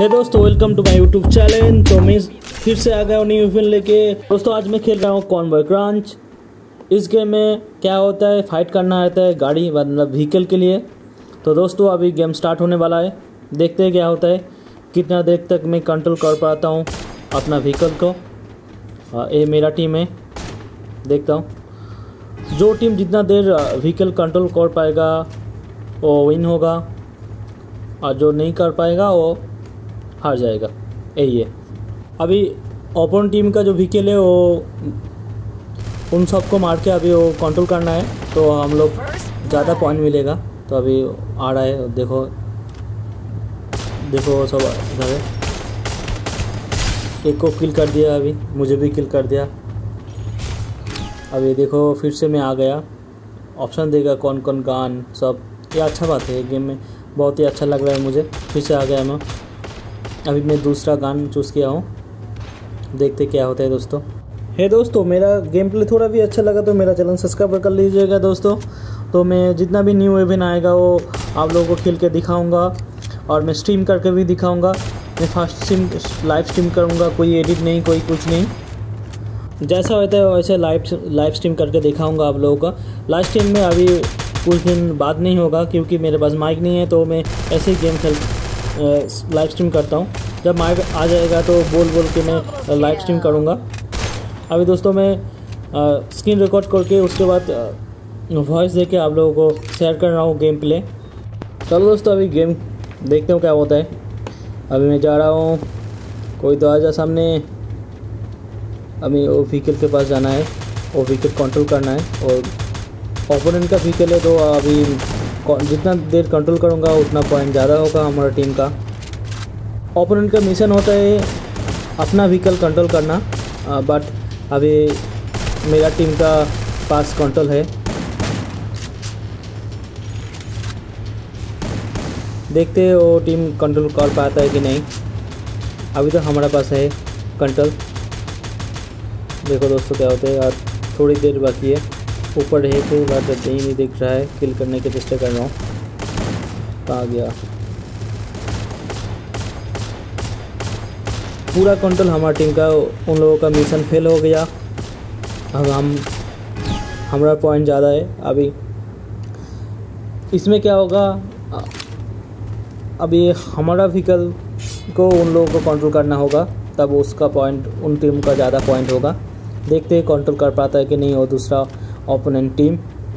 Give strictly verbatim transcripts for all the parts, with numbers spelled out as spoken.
हे दोस्तों, welcome to my YouTube channel. तो मैं फिर से आ गया हूँ न्यू फिल्म लेके। दोस्तों आज मैं खेल रहा हूँ कॉन्वॉय क्रंच। इस गेम में क्या होता है, फाइट करना रहता है गाड़ी मतलब व्हीकल के लिए। तो दोस्तों अभी गेम स्टार्ट होने वाला है, देखते हैं क्या होता है, कितना देर तक मैं कंट्रोल कर पाता हूँ अपना व्हीकल को। ये मेरा टीम है, देखता हूँ जो टीम जितना देर व्हीकल कंट्रोल कर पाएगा वो विन होगा, और जो नहीं कर पाएगा वो हार जाएगा। यही है। अभी ओपोनेंट टीम का जो व्हीकल है वो उन सबको मार के अभी वो कंट्रोल करना है, तो हम लोग ज़्यादा पॉइंट मिलेगा। तो अभी आ रहा है, देखो देखो सब इधर है। एक को किल कर दिया, अभी मुझे भी किल कर दिया। अभी देखो फिर से मैं आ गया, ऑप्शन देगा कौन कौन गान सब। ये अच्छा बात है, गेम में बहुत ही अच्छा लग रहा है मुझे। फिर से आ गया मैं, अभी मैं दूसरा गान चूज़ किया हूँ, देखते क्या होता है दोस्तों। हे दोस्तों, मेरा गेम प्ले थोड़ा भी अच्छा लगा तो मेरा चैनल सब्सक्राइब कर लीजिएगा दोस्तों। तो मैं जितना भी न्यू इवेंट आएगा वो आप लोगों को खेल के दिखाऊंगा, और मैं स्ट्रीम करके भी दिखाऊंगा। मैं फर्स्ट स्ट्रीम लाइव स्ट्रीम करूंगा, कोई एडिट नहीं, कोई कुछ नहीं, जैसा होता है वैसे लाइव लाइव स्ट्रीम करके दिखाऊंगा आप लोगों का। लाइव स्ट्रीम में अभी कुछ दिन बाद नहीं होगा, क्योंकि मेरे पास माइक नहीं है, तो मैं ऐसे ही गेम खेल लाइव स्ट्रीम करता हूँ। जब माइक आ जाएगा तो बोल बोल के मैं लाइव स्ट्रीम करूँगा। अभी दोस्तों मैं स्क्रीन रिकॉर्ड करके उसके बाद वॉइस दे के आप लोगों को शेयर कर रहा हूँ गेम प्ले। चलो दोस्तों अभी गेम देखते हो क्या होता है। अभी मैं जा रहा हूँ, कोई तो आ जा सामने। अभी वो व्हीकल के पास जाना है, वो व्हीकल कंट्रोल करना है, और ओपोनेंट का व्हीकल है तो अभी जितना देर कंट्रोल करूँगा उतना पॉइंट ज़्यादा होगा हमारा टीम का। ओपोनेंट का मिशन होता है अपना व्हीकल कंट्रोल करना, बट अभी मेरा टीम का पास कंट्रोल है। देखते हैं वो टीम कंट्रोल कर पाता है कि नहीं। अभी तो हमारा पास है कंट्रोल। देखो दोस्तों क्या होता है, और थोड़ी देर बाकी है। ऊपर है तो बात नहीं नहीं दिख रहा है, किल करने की चेष्टा कर रहा हूँ। कहाँ गया? पूरा कंट्रोल हमारा टीम का। उन लोगों का मिशन फेल हो गया। अब हम हमारा पॉइंट ज़्यादा है। अभी इसमें क्या होगा, अभी हमारा व्हीकल को उन लोगों को कंट्रोल करना होगा, तब उसका पॉइंट उन टीम का ज़्यादा पॉइंट होगा। देखते हैं कंट्रोल कर पाता है कि नहीं वो दूसरा ओपोनेंट टीम।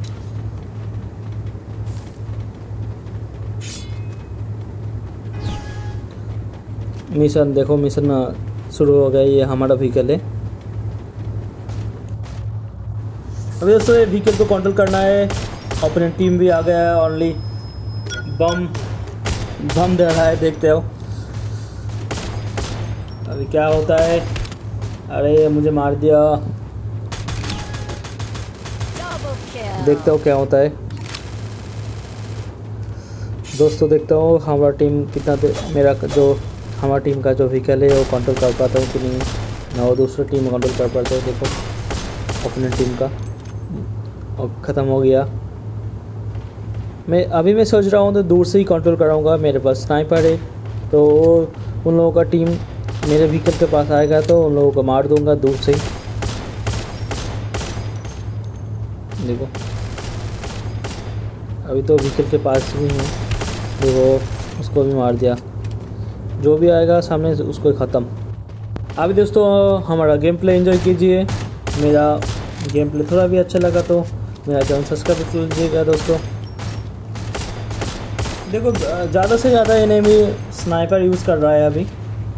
मिशन देखो, मिशन शुरू हो गया। ये हमारा व्हीकल है। अभी दोस्तों ये व्हीकल को कंट्रोल करना है। ओपोनेंट टीम भी आ गया है, ओनली बम बम दे रहा है, देखते हो अभी क्या होता है। अरे मुझे मार दिया, देखता हूँ क्या होता है दोस्तों। देखता हूँ हमारा टीम कितना मेरा जो हमारा टीम का जो व्हीकल है वो कंट्रोल कर पाता हूँ कि नहीं, ना वो दूसरा टीम कंट्रोल कर पाता है। देखो अपने टीम का और ख़त्म हो गया। मैं अभी मैं सोच रहा हूँ तो दूर से ही कंट्रोल कराऊँगा। मेरे पास स्नाइपर है, तो उन लोगों का टीम मेरे व्हीकल के पास आएगा तो उन लोगों को मार दूँगा दूर से ही। देखो अभी तो व्हीकल के पास भी हूँ, देखो उसको भी मार दिया। जो भी आएगा सामने से उसको ख़त्म। अभी दोस्तों हमारा गेम प्ले एंजॉय कीजिए। मेरा गेम प्ले थोड़ा भी अच्छा लगा तो मेरा चैनल सब्सक्राइब कर लीजिएगा दोस्तों। देखो ज़्यादा से ज़्यादा एनिमी स्नाइपर यूज़ कर रहा है अभी।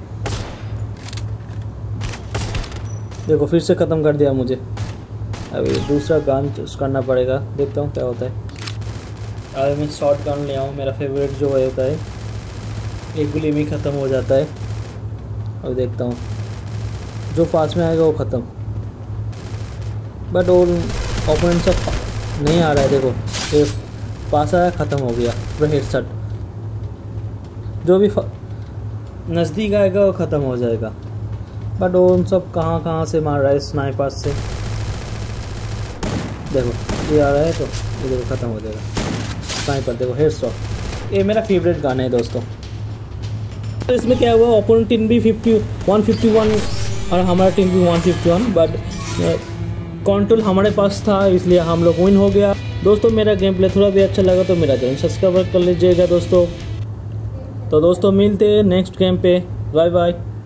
देखो फिर से ख़त्म कर दिया मुझे। अभी दूसरा गन चूज़ करना पड़ेगा, देखता हूँ क्या होता है। अभी मैं शॉर्ट गन ले आऊँ, मेरा फेवरेट जो होता है, एक गोली में ख़त्म हो जाता है। और देखता हूँ जो पास में आएगा वो ख़त्म, बट वो ओपोनेंट सब नहीं आ रहा है। देखो ये पास आया, ख़त्म हो गया पूरा हेडशॉट। जो भी नज़दीक आएगा वो ख़त्म हो जाएगा, बट वो उन सब कहाँ कहाँ से मार रहा है स्नाइपर से। देखो ये आ रहा है तो ये देखो ख़त्म हो जाएगा स्नाइपर। देखो हेडशॉट, ये मेरा फेवरेट गाना है दोस्तों। तो इसमें क्या हुआ, ओपोनेंट टीम भी फिफ्टी वन फिफ्टी वन और हमारा टीम भी one fifty one, but control हमारे पास था इसलिए हम लोग विन हो गया। दोस्तों मेरा गेम प्ले थोड़ा भी अच्छा लगा तो मेरा चैनल सब्सक्राइब कर लीजिएगा दोस्तों। तो दोस्तों मिलते हैं नेक्स्ट गेम पे, बाय बाय।